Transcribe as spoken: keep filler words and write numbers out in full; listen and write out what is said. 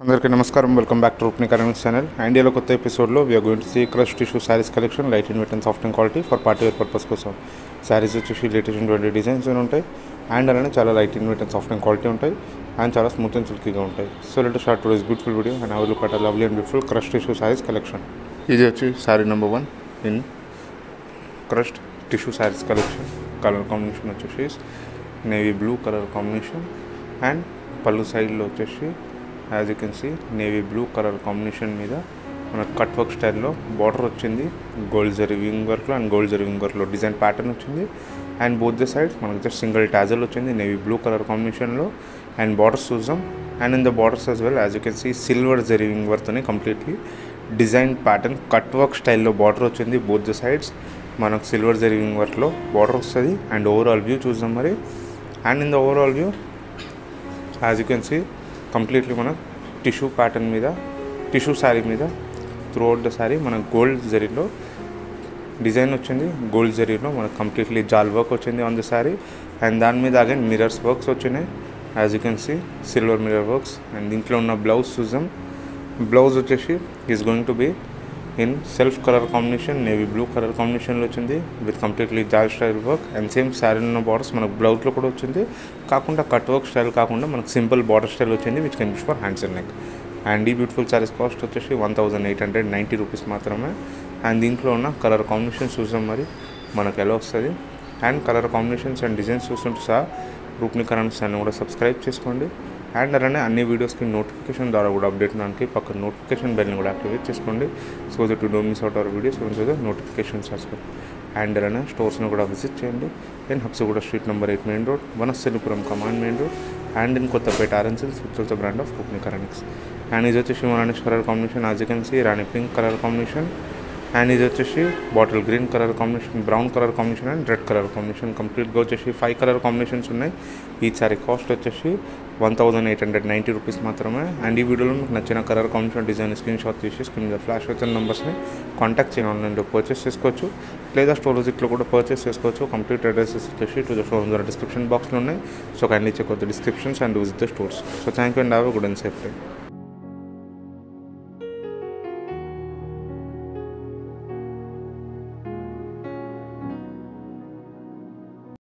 అందరికీ నమస్కారం. Welcome back to రూప్ని కరెంట్స్ ఛానల్. ఇండియాలో కొత్త ఎపిసోడ్లో we're going to see crush tissue saris collection, light in weight and soft and quality for party wear purpose కోసం. శారీస్ వచ్చేసి లేటెస్ట్ ట్వంటీ డిజైన్స్ ఉంటాయి అండ్ అలానే చాలా light in weight and soft and quality ఉంటాయి and చాలా స్మూత్ అండ్ సిల్కీగా ఉంటాయి. So let start today's beautiful video and our look at a lovely and beautiful crush tissue saris collection. ఇది వచ్చి sari number one in crushed tissue saris collection. Colour combination వచ్చేసి navy blue colour combination and పళ్ళు సైడ్లో వచ్చేసి as you can see navy blue colour combination మీద మన cut work స్టైల్లో border వచ్చింది. గోల్డ్ జరీ వింగ్ వర్క్లో అండ్ గోల్డ్ జరీ వింగ్ వర్క్లో డిజైన్ ప్యాటర్న్ వచ్చింది అండ్ బోత్ ద సైడ్స్ మనకి జస్ట్ సింగిల్ టాజల్ వచ్చింది నేవీ బ్లూ కలర్ కాంబినేషన్లో అండ్ బార్డర్స్ చూద్దాం. And in the borders as well as you can see silver zari wing వర్క్తోనే completely design pattern cut work స్టైల్లో border వచ్చింది. Both the sides మనకు silver zari wing వర్క్లో border వస్తుంది. And overall view చూద్దాం మరి. And in the overall view as you can see completely మన tissue pattern మీద టిష్యూ శారీ మీద త్రూ అవుట్ ద శారీ మన గోల్డ్ జరీలో డిజైన్ వచ్చింది. గోల్డ్ జరీలో మనకు కంప్లీట్లీ జాల్ వర్క్ వచ్చింది ఆన్ ద శారీ అండ్ దాని మీద అగైన్ మిరర్స్ వర్క్స్ వచ్చినాయి. As you can see silver mirror works. And దీంట్లో ఉన్న బ్లౌజ్ చూద్దాం. బ్లౌజ్ వచ్చేసి is going to be in self colour combination navy blue colour కాంబినేషన్లో వచ్చింది విత్ కంప్లీట్లీ జాల్ style work and same sari ఉన్న borders మనకు బ్లౌజ్లో కూడా వచ్చింది. కాకుండా కట్ వర్క్ స్టైల్ కాకుండా మనకు సింపుల్ బార్డర్ స్టైల్ వచ్చింది which can use for hands and neck. And ఈ బ్యూటిఫుల్ శారీస్ కాస్ట్ వచ్చేసి one thousand eight hundred ninety rupees మాత్రమే. అండ్ దీంట్లో ఉన్న కలర్ కాంబినేషన్స్ చూసాం మరి మనకు ఎలా వస్తుంది. And colour combinations and designs చూస్తుంటే సహా రూప్ని కరెంట్స్ అని కూడా సబ్స్క్రైబ్ చేసుకోండి. అండ్ అలానే అన్ని వీడియోస్కి నోటిఫికేషన్ ద్వారా కూడా అప్డేట్ దానికి పక్కన నోటిఫికేషన్ బెల్ని కూడా యాక్టివేట్ చేసుకోండి. So that to don't miss out our videos so the notifications aspect. And అలానే స్టోర్స్ని కూడా విజిట్ చేయండి. In Habsiguda street number eight main road, Vanasthalipuram కమాండ్ main road and in Kothapet ఆర్ఎన్సిల్స్ with the brand of Roopni currents. And ఇది వచ్చేసి rani colour combination as you can see rani pink colour combination and ఇది వచ్చేసి bottle green colour combination, brown colour combination and red colour combination. కంప్లీట్గా వచ్చేసి five colour combinations ఉన్నాయి. ఈ sari cost వచ్చేసి one thousand eight hundred ninety rupees మాత్రమే. And ఈ వీడియోలో మీకు నచ్చిన colour combination design screenshot తీసి స్క్రీన్ మీద ఫ్లాష్ వచ్చిన నెంబర్స్ని కాంటాక్ట్ చేయండి. ఆన్లైన్లో పర్చేస్ చేసుకోవచ్చు లేదా స్టోర్ విజిట్లో కూడా పర్చేస్ చేసుకోవచ్చు. కంప్లీట్ అడ్రసెస్ వచ్చేసి టు ద స్టోర్ ద్వారా డిస్క్రిప్షన్ బాక్స్లో ఉన్నాయి. So kindly check out the descriptions and visit the stores. So thank you and have a good and safe day.